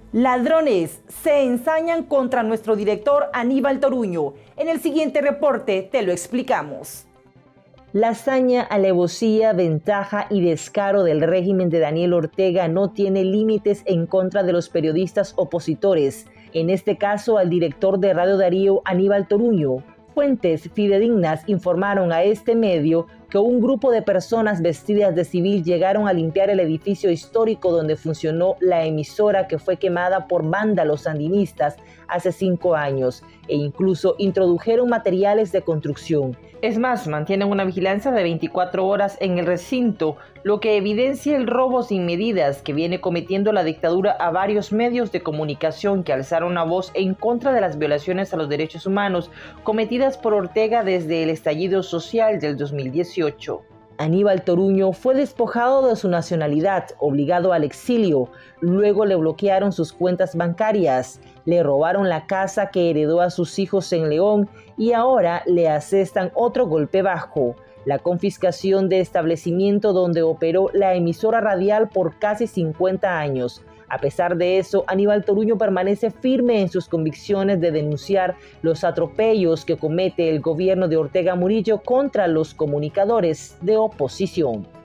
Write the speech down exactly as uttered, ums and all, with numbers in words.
Ladrones se ensañan contra nuestro director Aníbal Toruño. En el siguiente reporte te lo explicamos. La hazaña, alevosía, ventaja y descaro del régimen de Daniel Ortega no tiene límites en contra de los periodistas opositores, en este caso al director de Radio Darío, Aníbal Toruño. Fuentes fidedignas informaron a este medio que un grupo de personas vestidas de civil llegaron a limpiar el edificio histórico donde funcionó la emisora que fue quemada por vándalos sandinistas hace cinco años e incluso introdujeron materiales de construcción. Es más, mantienen una vigilancia de veinticuatro horas en el recinto, lo que evidencia el robo sin medidas que viene cometiendo la dictadura a varios medios de comunicación que alzaron la voz en contra de las violaciones a los derechos humanos cometidas por Ortega desde el estallido social del dos mil dieciocho. Aníbal Toruño fue despojado de su nacionalidad, obligado al exilio. Luego le bloquearon sus cuentas bancarias, le robaron la casa que heredó a sus hijos en León y ahora le asestan otro golpe bajo: la confiscación de establecimiento donde operó la emisora radial por casi cincuenta años. A pesar de eso, Aníbal Toruño permanece firme en sus convicciones de denunciar los atropellos que comete el gobierno de Ortega Murillo contra los comunicadores de oposición.